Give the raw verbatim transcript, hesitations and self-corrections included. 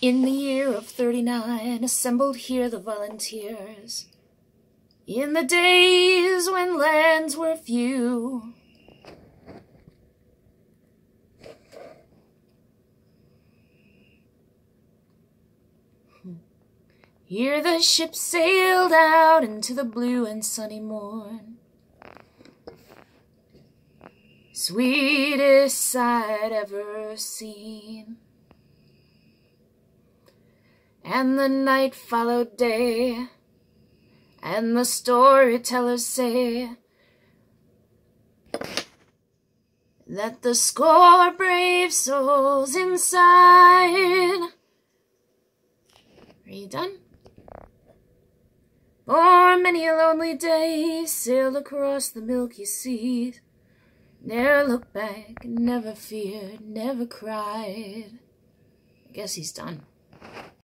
In the year of thirty-nine, assembled here the volunteers. In the days when lands were few, here the ship sailed out into the blue and sunny morn. Sweetest sight ever seen. And the night followed day, and the storytellers say that the score brave souls inside. Are you done? For many a lonely day sailed across the milky seas, never looked back, never feared, never cried. I guess he's done.